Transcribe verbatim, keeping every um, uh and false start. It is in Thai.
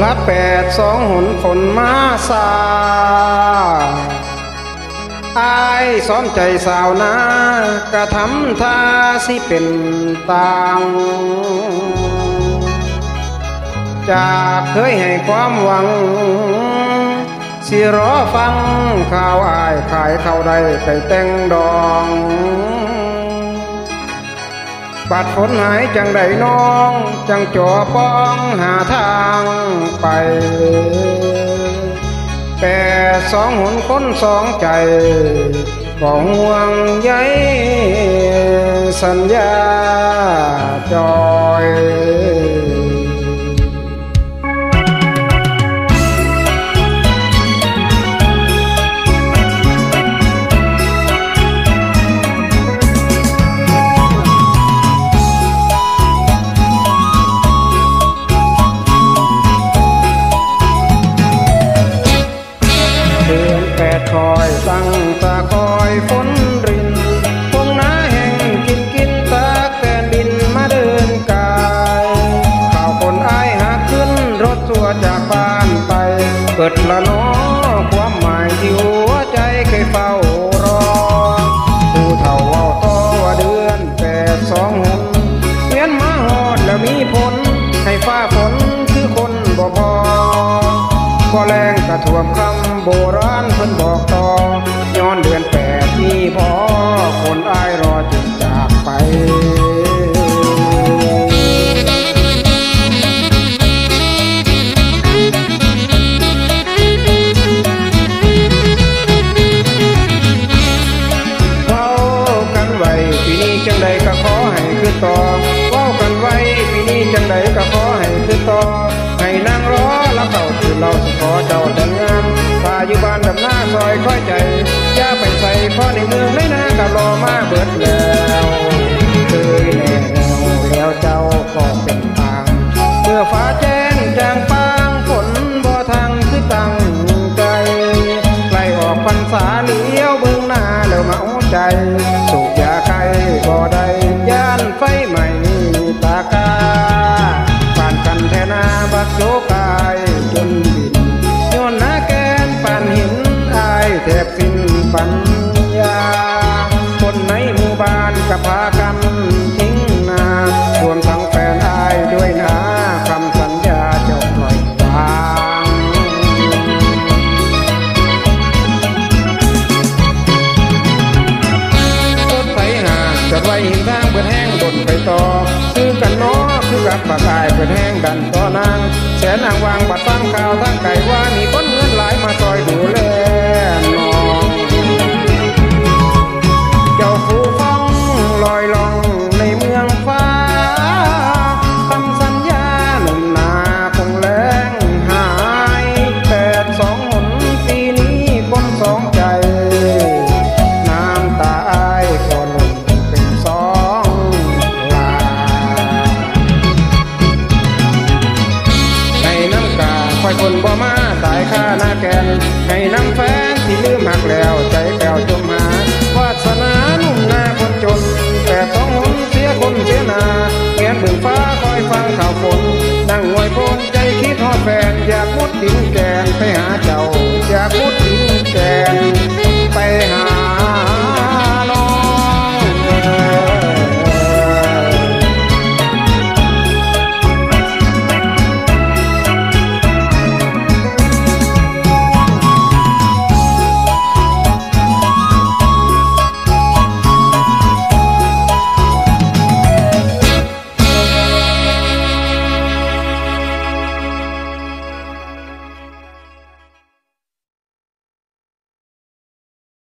ละแปดสองหนฝนมาสาอายซ้อมใจสาวนากระทำท่าสิเป็นต่างจากเคยให้ความหวังสิรอฟังข่าวอายขายเข้าได้ไปแต่งดองปัดฝนหายจังใดน้องจังจ่อป้องหาทางไปแต่สองหนคนสองใจก็ห่วงใยสัญญาจอยคอยตั้งตาคอยฝนรินพงน้าแห่งกินกินตากแฟนบินมาเดินกายข่าวคนอายหาขึ้นรถทัวร์จากบ้านไปเกิดละน้อความหมายที่หัวใจเคยเฝ้ารอผู้เฒ่าเว้าต่อว่าเดือนแปดสองหนเวียนมาหอดแล้วมีผลให้ฟ้าฝนคือคนบ่พอพอแรงกระท่วมคำโบราณเพิ่นบอกต่อย้อนเดือนแปดนี่พอคนอายรอจึงจากไปเว้ากันไว้ปีนี้จังใดก็ขอให้คือต่อเว้ากันไว้ปีนี้จังใดก็ขอให้คือต่อให้นางรอแล้วเขาคือเราสิขอเจ้าแต่งงานพาอยู่บ้านดับหน้าซอยค่อยใจอย่าไปใส่เพราะในเมืองในนาก็รอมาเบิดแล้วเคยแน่แล้วเจ้าก็เป็นทางเมื่อฟ้าแจ้งจางปางฝนบ่ทางคือตั้งใจใกล้ออกพรรษาเลี้ยวเบื้องหน้าแล้วมาเอาใจสูบยาไข้บ่ได้ย่านไฟใหม่ตากาผ่านกันแทนาบักโจกายจนบินย้อนหน้าแกนป่านหินอายแทบสิ้นปัญญาคนในหมู่บ้านก็พากันทิ้งนารวมทั้งแฟนอายด้วยนะคำสัญญาเจ้าปล่อยวางรถไฟหาจอดไว้หินทางเปิดแห้งบนไปต่อคือกันน้อคือกับปากายเปิดแห้งดันต่อนางแสนนางวางบัดฟังข่าวทั้งไก่ว่ามีคนเงินหลายมาซอยดูแลน้องเจ้าผู้ฟ้องลอยล่องในเมืองฟ้าคำสัญญาหนุ่มนาคงแรงหายแปดสองหนปีนี้คนสองใจน้ำตาอายก็หล่นเป็นสองลาให้น้ำกาคอยคนบ่มาตายค่าหน้าแกนให้น้ำแฟนที่ลืมหักแล้วใจแก้วจมหาวาสนาหนุ่มนาคนจนแต่สองหนเสียคนเสียนาเงียนเบื้องฟ้าคอยฟังข่าวฝนนั่งงวยโพนใจคิดทอดแฟนอยากมุดดินแกนไปหาเจ้าอยากมุด